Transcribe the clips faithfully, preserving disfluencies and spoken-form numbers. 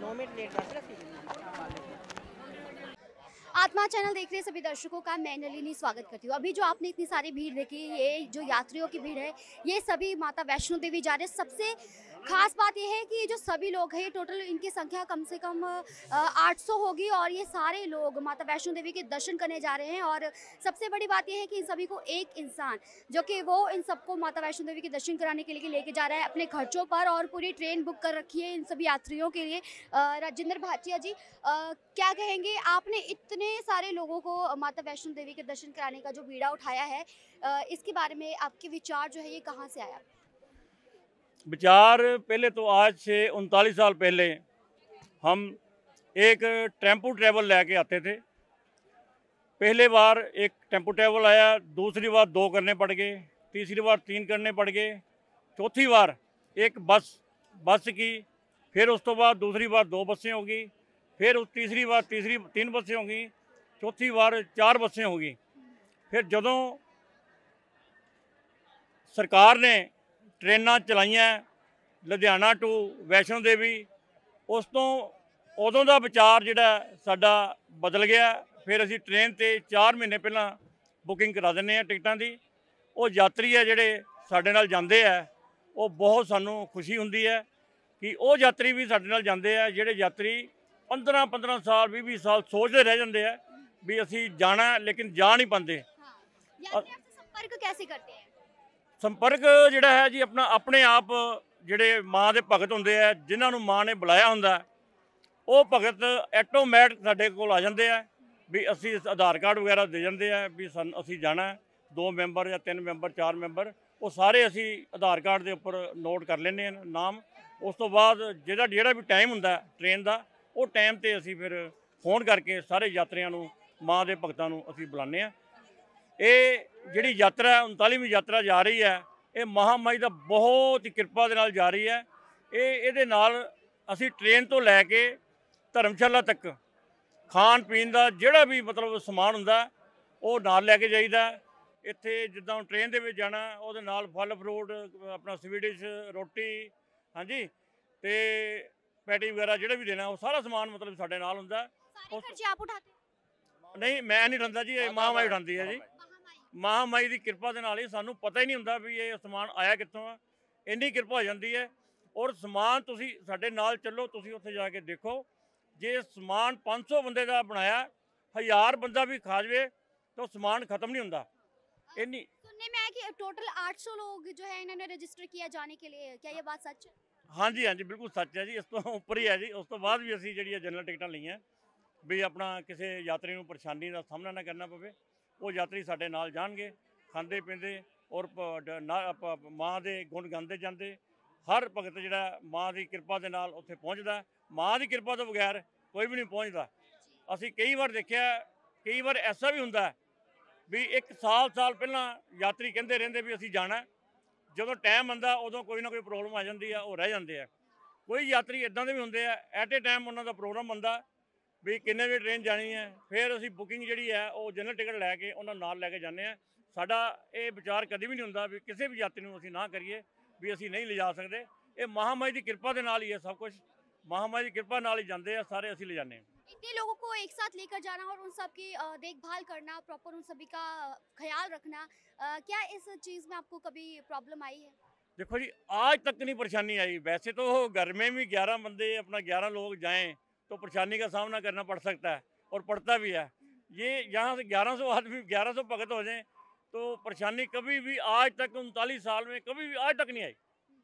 नौ minute late दस रहा। आत्मा चैनल देख रहे सभी दर्शकों का मैं नलिनी स्वागत करती हूँ। अभी जो आपने इतनी सारी भीड़ देखी, ये जो यात्रियों की भीड़ है, ये सभी माता वैष्णो देवी जा रहे हैं। सबसे खास बात यह है कि ये जो सभी लोग हैं, टोटल इनकी संख्या कम से कम आठ सौ होगी और ये सारे लोग माता वैष्णो देवी के दर्शन करने जा रहे हैं। और सबसे बड़ी बात यह है कि इन सभी को एक इंसान जो कि वो इन सबको माता वैष्णो देवी के दर्शन कराने के लिए लेके जा रहा है अपने खर्चों पर, और पूरी ट्रेन बुक कर रखी है इन सभी यात्रियों के लिए। राजेंद्र भाटिया जी, आ, क्या कहेंगे, आपने इतने सारे लोगों को माता वैष्णो देवी के दर्शन कराने का जो बीड़ा उठाया है, इसके बारे में आपके विचार जो है ये कहाँ से आया? विचार पहले तो आज से उनतालीस साल पहले हम एक टेम्पो ट्रैवल लेके आते थे। पहले बार एक टेम्पो ट्रैवल आया, दूसरी बार दो करने पड़ गए, तीसरी बार तीन करने पड़ गए, चौथी बार एक बस बस की, फिर उस तो बाद दूसरी बार दो बसें होगी, फिर उस तीसरी बार तीसरी तीन बसें होंगी, चौथी बार चार बसें होगी। फिर जदों सरकार ने ट्रेनां चलाइयां लुधियाना टू वैष्णो देवी, उस तो उदों का विचार जिहड़ा साडा बदल गया। फिर असी ट्रेन ते चार महीने पहला बुकिंग करा दिंदे आ टिकटां दी। वो यात्री है जिहड़े साडे नाल जांदे आ, वो बहुत सानू खुशी हुंदी है कि वो यात्री भी साडे नाल जांदे आ जिहड़े यात्री पंद्रह पंद्रह साल भी भी साल सोचते रह जाते हैं भी असी जाना लेकिन जा नहीं पाते। हाँ। संपर्क कैसे करते हैं? संपर्क जिहड़ा है जी अपना अपने आप जिहड़े माँ के भगत होंदे आ, जिन्हां नूं माँ ने बुलाया हुंदा, वो भगत ऐटोमैटिक साडे कोल आ जांदे आ भी असी आधार कार्ड वगैरह दे जांदे आ भी सन असी जाना है, दो मैंबर या तीन मैंबर चार मैंबर, वो सारे असी आधार कार्ड के उपर नोट कर लेने हैं नाम। उस तो बाद जिहड़ा जिहड़ा भी टाइम हुंदा ट्रेन का, वो टाइम ते असी फिर फोन करके सारे यात्रियों नूं माँ के भगतां नूं असी बुलाने आ। ये जिहड़ी यात्रा उनतालीवीं यात्रा जा रही है, ये महामाई का बहुत ही किरपा दे नाल जा रही है। ये इहदे नाल असी ट्रेन तो लैके धर्मशाला तक खान पीन का जिहड़ा भी मतलब समान हुंदा वो नाल लैके जाईदा। इत्थे जिद्दां ट्रेन दे विच जाना, उहदे नाल फल फ्रूट अपना स्वीडिश रोटी, हाँ जी, ते पैटी वगैरह जिहड़ा भी देना, वो सारा समान मतलब साडे नाल हुंदा। सारे खर्चे आप उठाते हैं? नहीं, मैं नहीं उठांदा जी, महामाई उठांदी है जी। महामाई की किरपा के नाल ही सानू पता ही नहीं हुंदा भी ये समान आया कित्थों आ, इन्नी किरपा हो जाती है। और समान तुसी साडे नाल चलो, तुसी उत्थे जाके देखो, जे समान पाँच सौ बंदे का बनाया, हज़ार बंदा भी खा जाए तो समान खत्म नहीं हुंदा। इन्नी सुनने में आया कि टोटल आठ सौ लोग जो है इन्होंने रजिस्टर किया जाने के लिए, क्या ये बात सच है? हाँ जी, हाँ जी, बिल्कुल सच है जी। इस तो उपर ही है जी। उस तो बाद भी असी जिहड़ियां जनरल टिकटां लईआं भी अपना किसी यात्री नूं परेशानी का सामना ना करना पवे। वो यात्री साडे नाल जाणगे, खांदे पींदे और माँ के गुण गाते जाते। हर भगत जिहड़ा माँ की किरपा के नाल उत्थे पहुँचदा, माँ की किरपा तो बगैर कोई भी नहीं पहुँचता। असी कई बार देखिया, कई बार ऐसा भी हुंदा भी एक साल साल पहला यात्री कहते रहंदे भी असी जाना, जदों टाइम आंदा उदों कोई ना कोई प्रॉब्लम आ जाती है, वो रह जाते हैं। कोई यात्री इदां दे भी हुंदे आ, एट ए टाइम उन्हां दा प्रोग्राम बनता भी किन्ने बजे ट्रेन जानी है, फिर असी बुकिंग जिहड़ी है वो जनरल टिकट लैके उन्हां नाल लैके जाने आ। साडा ये विचार कभी भी नहीं हुंदा भी किसी भी यात्री नूं असी ना करिए भी असी नहीं ले जा सकते। ये महामाई की किरपा के नाल ही है सब कुछ, महामाई की किरपा नाल ही जाते हैं सारे, असी ले जाने। इतने लोगों को एक साथ लेकर जाना और उन सब की देखभाल करना, प्रॉपर उन सभी का ख्याल रखना, क्या इस चीज़ में आपको कभी प्रॉब्लम आई है? देखो जी, आज तक नहीं परेशानी आई। वैसे तो घर में भी ग्यारह बंदे अपना ग्यारह लोग जाएं तो परेशानी का सामना करना पड़ सकता है और पड़ता भी है। ये यहाँ से ग्यारह सौ आदमी ग्यारह सौ भगत हो जाएं तो परेशानी कभी भी आज तक उनतालीस साल में कभी भी आज तक नहीं आई।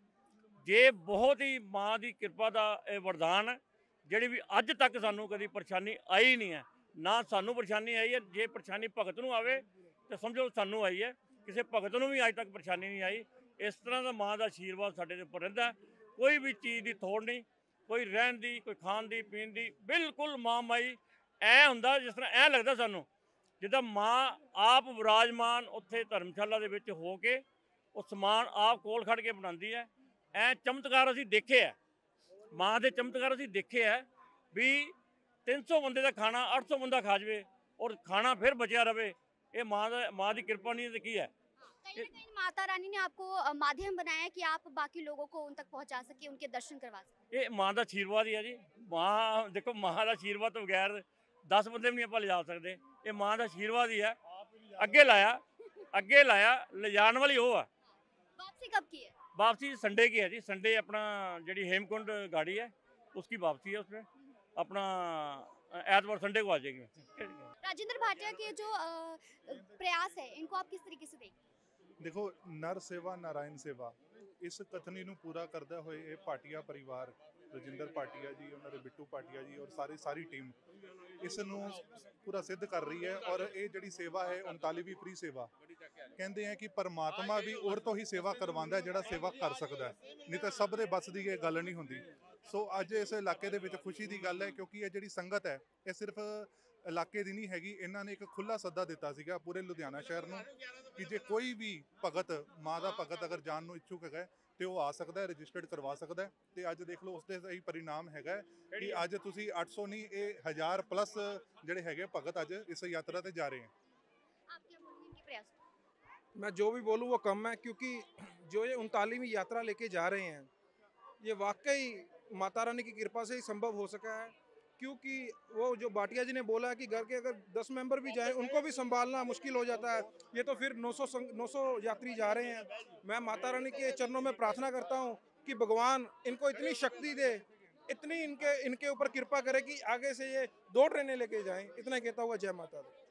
ये बहुत ही माँ की किरपा का वरदान है, जिहड़ी भी अज तक सानू कभी परेशानी आई नहीं है। ना सानू परेशानी आई है, जे परेशानी भगत नूं आवे तो समझो सानू आई है, किसी भगत नूं भी अज तक परेशानी नहीं आई। इस तरह का माँ का आशीर्वाद साडे उपर रहिंदा। कोई भी चीज़ की थोड़ नहीं, कोई रहन की, कोई खान की, पीन की, बिल्कुल माँ माई ऐ हुंदा जिस तरह ऐ लगता सानू जिद्दां माँ आप विराजमान उत्थे धर्मशाला दे विच हो के वो समान आप कोल खड़ के बनाती है। ऐ चमत्कार असी देखे है, माँ के चमत्कार असी देखे है भी तीन सौ बंदे का खाना अठ सौ बंदा खा जाए और खाना फिर बचिया रहे। ये माँ का माँ की किरपा नहीं तो की है। कहीं ना कहीं माता रानी ने आपको अ, माध्यम बनाया है कि आप बाकी लोगों को उन तक पहुंचा सके, उनके दर्शन करवा सके। ਇਹ ਮਾਂ ਦਾ ਆਸ਼ੀਰਵਾਦ ਹੀ ਆ ਜੀ। ਮਾਂ ਦੇਖੋ, ਮਾਂ ਦਾ ਆਸ਼ੀਰਵਾਦ ਤੋਂ ਬਗੈਰ ਦਸ ਬੰਦੇ ਵੀ ਨਹੀਂ ਆਪਾਂ ਲਿਜਾ ਸਕਦੇ। ਇਹ ਮਾਂ ਦਾ ਆਸ਼ੀਰਵਾਦ ਹੀ ਹੈ। ਅੱਗੇ ਲਾਇਆ ਅੱਗੇ ਲਾਇਆ ਲਿਜਾਣ ਵਾਲੀ ਉਹ ਆ। वापसी कब की है? वापसी संडे की है जी। संडे अपना जी हेमकुंड गाड़ी है, उसकी वापसी है। उसमें अपना एतवार संडे को आ जाएगी। राजेंद्र भाटिया के जो अ, प्रयास है इनको आप किस तरीके से देखते हैं? देखो, नर सेवा नारायण सेवा इस कथनी ਨੂੰ ਪੂਰਾ ਕਰਦਾ ਹੋਏ ਇਹ ਭਾਟੀਆ ਪਰਿਵਾਰ, ਰਜਿੰਦਰ ਭਾਟੀਆ ਜੀ, ਉਹਨਾਂ ਦੇ ਬਿੱਟੂ ਭਾਟੀਆ ਜੀ ਔਰ ਸਾਰੀ ਸਾਰੀ ਟੀਮ ਇਸ ਨੂੰ ਪੂਰਾ ਸਿੱਧ ਕਰ ਰਹੀ ਹੈ। ਔਰ ਇਹ ਜਿਹੜੀ ਸੇਵਾ ਹੈ ਉਨਤਾਲੀਵੀਂ ਫ੍ਰੀ ਸੇਵਾ ਕਹਿੰਦੇ ਆ ਕਿ ਪਰਮਾਤਮਾ ਵੀ ਔਰ ਤੋਂ ਹੀ ਸੇਵਾ ਕਰਵਾਉਂਦਾ ਜਿਹੜਾ ਸੇਵਾ ਕਰ ਸਕਦਾ ਹੈ, ਨਹੀਂ ਤਾਂ ਸਭ ਦੇ ਬਸ ਦੀ ਇਹ ਗੱਲ ਨਹੀਂ ਹੁੰਦੀ। ਸੋ ਅੱਜ ਇਸ ਇਲਾਕੇ ਦੇ ਵਿੱਚ ਖੁਸ਼ੀ ਦੀ ਗੱਲ ਹੈ ਕਿਉਂਕਿ ਇਹ ਜਿਹੜੀ ਸੰਗਤ ਹੈ ਇਹ ਸਿਰਫ ਇਲਾਕੇ ਦੀ ਨਹੀਂ ਹੈਗੀ। ਇਹਨਾਂ ਨੇ ਇੱਕ ਖੁੱਲਾ ਸੱਦਾ ਦਿੱਤਾ ਸੀਗਾ ਪੂਰੇ ਲੁਧਿਆਣਾ ਸ਼ਹਿਰ ਨੂੰ ਕਿ ਜੇ ਕੋਈ ਵੀ ਭਗਤ, ਮਾਂ ਦਾ ਭਗਤ ਅਗਰ ਜਾਣ ਨੂੰ ਇੱਛੁਕ ਹੈਗਾ ਤੇ ਉਹ ਆ ਸਕਦਾ ਹੈ, ਰਜਿਸਟਰਡ ਕਰਵਾ ਸਕਦਾ ਹੈ। ਤੇ ਅੱਜ ਦੇਖ ਲਓ ਉਸਦੇ ਸਹੀ ਪਰਿਣਾਮ ਹੈਗਾ ਕਿ ਅੱਜ ਤੁਸੀਂ ਅੱਠ ਸੌ ਨਹੀਂ ਇਹ ਹਜ਼ਾਰ ਪਲੱਸ ਜਿਹੜੇ ਹੈਗੇ ਭਗਤ ਅੱਜ ਇਸ ਯਾਤਰਾ ਤੇ ਜਾ ਰਹੇ हैं। आप क्या बोलेंगे इनके प्रयास पर? मैं जो भी बोलूँ वो कम है, क्योंकि जो ये उनतालीसवीं यात्रा लेके जा रहे हैं ये वाकई माता रानी की कृपा से ही संभव हो सका है। क्योंकि वो जो भाटिया जी ने बोला है कि घर के अगर दस मेंबर भी जाएं उनको भी संभालना मुश्किल हो जाता है, ये तो फिर नौ सौ नौ सौ यात्री जा रहे हैं। मैं माता रानी के चरणों में प्रार्थना करता हूँ कि भगवान इनको इतनी शक्ति दे, इतनी इनके इनके ऊपर कृपा करे कि आगे से ये दो ट्रेनें लेके जाएं। इतना कहता हुआ जय माता दी।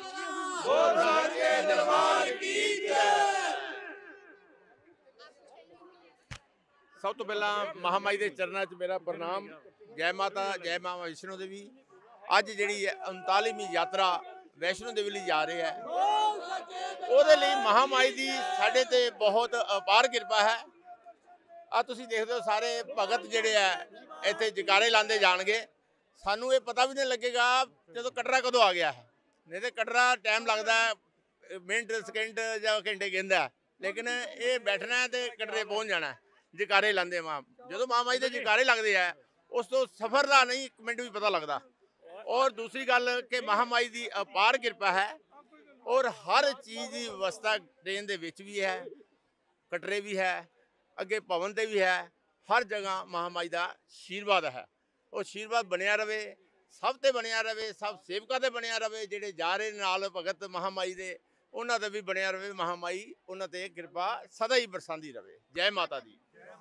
ਸਭ ਤੋਂ ਪਹਿਲਾਂ ਮਹਾਮਾਈ ਦੇ ਚਰਨਾਂ 'ਚ ਮੇਰਾ ਪ੍ਰਣਾਮ। ਜੈ ਮਾਤਾ, ਜੈ ਮਾਂ ਵੈਸ਼ਨੋ ਦੇਵੀ। ਅੱਜ ਜਿਹੜੀ ਉਨਤਾਲੀਵੀਂ ਯਾਤਰਾ ਵੈਸ਼ਨੋ ਦੇਵੀ ਲਈ ਜਾ ਰਹੇ ਹੈ, ਉਹਦੇ ਲਈ ਮਹਾਮਾਈ ਦੀ ਸਾਡੇ ਤੇ ਬਹੁਤ ਅਪਾਰ ਕਿਰਪਾ ਹੈ। ਆ ਤੁਸੀਂ ਦੇਖਦੇ ਹੋ ਸਾਰੇ ਭਗਤ ਜਿਹੜੇ ਆ ਇੱਥੇ ਜਕਾਰੇ ਲਾਉਂਦੇ ਜਾਣਗੇ। ਸਾਨੂੰ ਇਹ ਪਤਾ ਵੀ ਨਹੀਂ ਲੱਗੇਗਾ ਜਦੋਂ ਕਟਰਾ ਕਦੋਂ ਆ ਗਿਆ ਹੈ, ਨਹੀਂ ਤੇ ਕਟਰਾ ਟਾਈਮ ਲੱਗਦਾ ਮਿੰਟ ਸਕਿੰਟ ਜਾਂ ਘੰਟੇ ਕਹਿੰਦਾ, ਲੇਕਿਨ ਇਹ ਬੈਠਣਾ ਤੇ ਕਟਰੇ ਪਹੁੰਚ ਜਾਣਾ। ਜਕਾਰੇ ਲਾਉਂਦੇ ਮਾਂ, ਜਦੋਂ ਮਹਾਮਾਈ ਦੇ ਜਕਾਰੇ ਲੱਗਦੇ ਆ ਉਸ ਤੋਂ ਸਫ਼ਰ ਦਾ ਨਹੀਂ ਇੱਕ ਮਿੰਟ ਵੀ ਪਤਾ ਲੱਗਦਾ। ਔਰ ਦੂਸਰੀ ਗੱਲ ਕਿ ਮਹਾਮਾਈ ਦੀ ਅਪਾਰ ਕਿਰਪਾ ਹੈ ਔਰ ਹਰ ਚੀਜ਼ ਦੀ ਵਿਵਸਥਾ ਟ੍ਰੇਨ ਦੇ ਵਿੱਚ ਵੀ ਹੈ, ਕਟਰੇ ਵੀ ਹੈ, ਅੱਗੇ ਭਵਨ ਤੇ ਵੀ ਹੈ। ਹਰ ਜਗ੍ਹਾ ਮਹਾਮਾਈ ਦਾ ਆਸ਼ੀਰਵਾਦ ਹੈ। ਉਹ ਆਸ਼ੀਰਵਾਦ ਬਣਿਆ ਰਵੇ, ਸਭ ਤੇ ਬਣਿਆ ਰਵੇ, ਸਭ ਸੇਵਕਾਂ ਤੇ ਬਣਿਆ ਰਵੇ। ਜਿਹੜੇ ਜਾ ਰਹੇ ਨਾਲ ਭਗਤ ਮਹਾਮਾਈ ਦੇ, ਉਹਨਾਂ ਤੇ ਵੀ ਬਣਿਆ ਰਵੇ। ਮਹਾਮਾਈ ਉਹਨਾਂ ਤੇ ਕਿਰਪਾ ਸਦਾ ਹੀ ਬਰਸਾਂਦੀ ਰਵੇ। ਜੈ ਮਾਤਾ ਦੀ।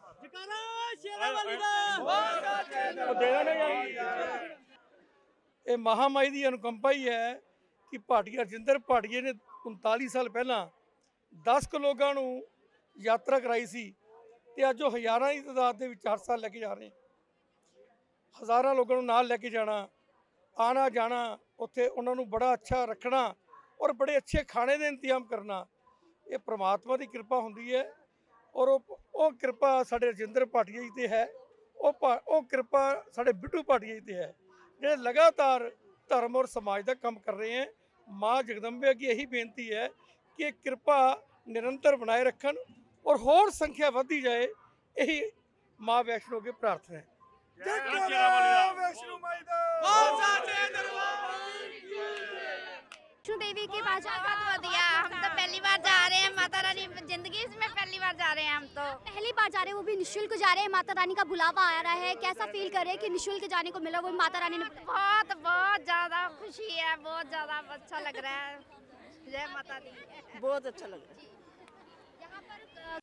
ਇਹ ਮਹਾਮਾਈ ਦੀ ਅਨੁਕੰਪਾ ਹੀ ਹੈ ਕਿ ਭਾਟੀਆ ਰਜਿੰਦਰ ਭਾਟੀਏ ਨੇ ਉਨਤਾਲੀ ਸਾਲ ਪਹਿਲਾਂ ਦਸ ਕੁ ਲੋਕਾਂ ਨੂੰ ਯਾਤਰਾ ਕਰਾਈ ਸੀ ਤੇ ਅੱਜ ਉਹ ਹਜ਼ਾਰਾਂ ਦੀ ਤਾਦਾਦ ਦੇ ਵਿੱਚ ਹਰ ਸਾਲ ਲੈ ਕੇ ਜਾ ਰਹੇ। ਹਜ਼ਾਰਾਂ ਲੋਕਾਂ ਨੂੰ ਨਾਲ ਲੈ ਕੇ ਜਾਣਾ, ਆਣਾ ਜਾਣਾ, ਉੱਥੇ ਉਹਨਾਂ ਨੂੰ ਬੜਾ ਅੱਛਾ ਰੱਖਣਾ ਔਰ ਬੜੇ ਅੱਛੇ ਖਾਣੇ ਦੇ ਇੰਤਜ਼ਾਮ ਕਰਨਾ, ਇਹ ਪ੍ਰਮਾਤਮਾ ਦੀ ਕਿਰਪਾ ਹੁੰਦੀ ਹੈ। ਔਰ ਉਹ ਉਹ ਕਿਰਪਾ ਸਾਡੇ ਰਜਿੰਦਰ ਭਾਟੀਆ ਜੀ ਤੇ ਹੈ, ਉਹ ਉਹ ਕਿਰਪਾ ਸਾਡੇ ਬਿੱਟੂ ਭਾਟੀਆ ਜੀ ਤੇ ਹੈ, ਜਿਹੜੇ ਲਗਾਤਾਰ ਧਰਮ ਔਰ ਸਮਾਜ ਦਾ ਕੰਮ ਕਰ ਰਹੇ ਹੈ। ਮਾਂ ਜਗਦੰਬੇ ਅੱਗੇ ਇਹੀ ਬੇਨਤੀ ਹੈ ਕਿ ਇਹ ਕਿਰਪਾ ਨਿਰੰਤਰ ਬਣਾਏ ਰੱਖਣ ਔਰ ਹੋਰ ਸੰਖਿਆ ਵਧਦੀ ਜਾਏ। ਇਹੀ ਮਾਂ ਵੈਸ਼ਨੋ ਅੱਗੇ ਪ੍ਰਾਰਥਨਾ ਹੈ। वैष्णो देवी के पास बहुत बढ़िया। हम तो पहली बार जा रहे हैं माता रानी, जिंदगी में पहली बार जा रहे हैं हम तो। पहली बार जा रहे हैं, वो भी निशुल्क जा रहे हैं। माता रानी का बुलावा आ रहा है, कैसा फील कर रहे हैं कि निशुल्क जाने को मिला, वो भी माता रानी ने बुलाया? बहुत बहुत ज्यादा खुशी है, बहुत ज्यादा अच्छा लग रहा है। जय माता दी। बहुत अच्छा लग रहा है। यहाँ पर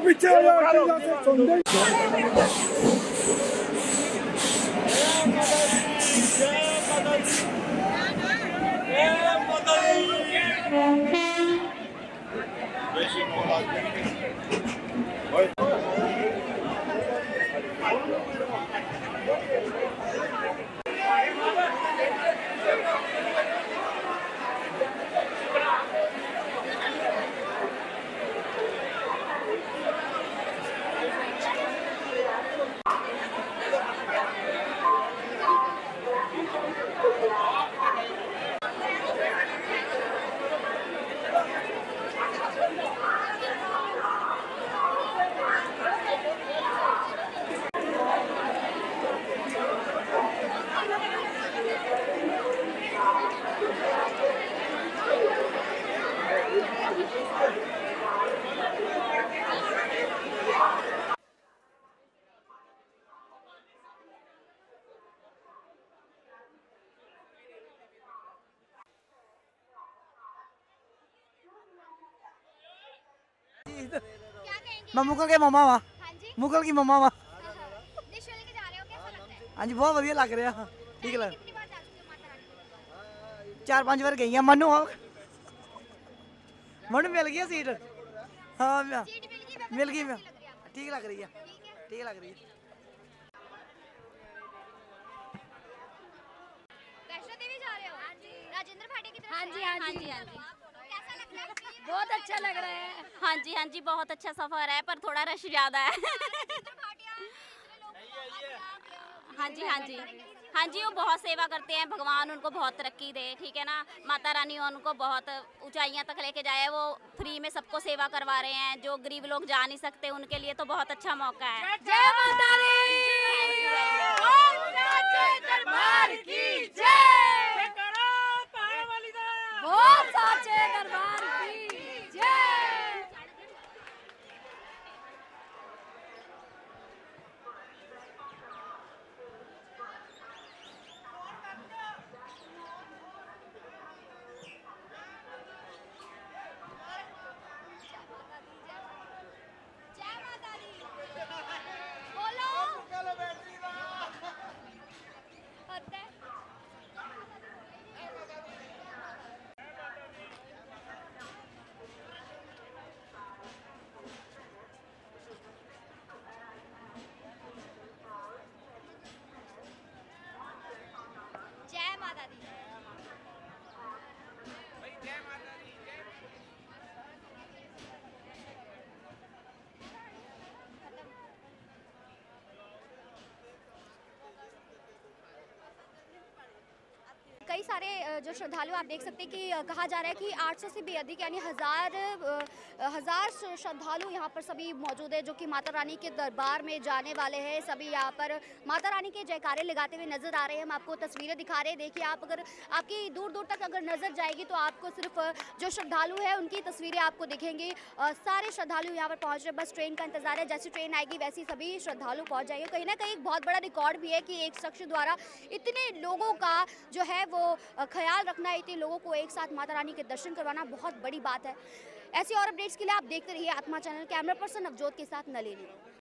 पीछे सुन दे। मैं मुगल के मामा वा हाँ जी मुगल की मामा वा डिश लेके जा रहे हो, कैसा लगता है? हाँ जी बहुत बढ़िया लग रहा ठीक लग कितनी बार जा चुके हो माता रानी के दरबार? चार पांच बार गई मनु मनु मिल गया सीट हाँ मैं- सीट मिल गई, व्यवस्था मिल गई मैं कैसी लग रही है आपको? ठीक लग रही है ठीक है। ठीक लग रही है। वैष्णो देवी जा रहे हो? राजेंद्र भाटिया की तरफ हाँ से? जी, हाँ जी, हाँ जी। कैसा लग रहा है? बहुत अच्छा लग रहा है। हाँ जी हाँ जी बहुत अच्छा सफर है पर थोड़ा रश ज्यादा है। राजेंद्र भाटिया दूसरे लोगों को हाँ जी हाँ जी हाँ जी वो बहुत सेवा करते हैं, भगवान उनको बहुत तरक्की दे, ठीक है ना। माता रानी उनको बहुत ऊंचाइयां तक लेके जाए, वो फ्री में सबको सेवा करवा रहे हैं। जो गरीब लोग जा नहीं सकते उनके लिए तो बहुत अच्छा मौका है। जय माता दरबार की जय। बहुत साचे दरबार की जय। जय माता दी। बोलो। होता है। जय माता दी। कई सारे अ, जो श्रद्धालु आप देख सकते हैं कि अ, कहा जा रहा है कि आठ सौ से भी अधिक यानी हज़ार अ, हज़ार श्र- श्रद्धालु यहाँ पर सभी मौजूद है, जो कि माता रानी के दरबार में जाने वाले हैं। सभी यहाँ पर माता रानी के जयकारे लगाते हुए नजर आ रहे हैं। हम आपको तस्वीरें दिखा रहे हैं। देखिए आप अगर आपकी दूर दूर तक अगर नज़र जाएगी तो आपको सिर्फ अ, जो श्रद्धालु है उनकी तस्वीरें आपको दिखेंगी। अ, सारे श्रद्धालु यहाँ पर पहुँच रहे हैं, बस ट्रेन का इंतजार है। जैसी ट्रेन आएगी वैसे सभी श्रद्धालु पहुँच जाएंगे। कहीं ना कहीं एक बहुत बड़ा रिकॉर्ड भी है कि एक शख्स द्वारा इतने लोगों का जो है वो अ, ख्याल रखना, इतने लोगों को एक साथ माता रानी के दर्शन करवाना बहुत बड़ी बात है। ऐसी और अपडेट्स के लिए आप देखते रहिए आत्मा चैनल। कैमरा पर्सन नवजोत के साथ नलिनी।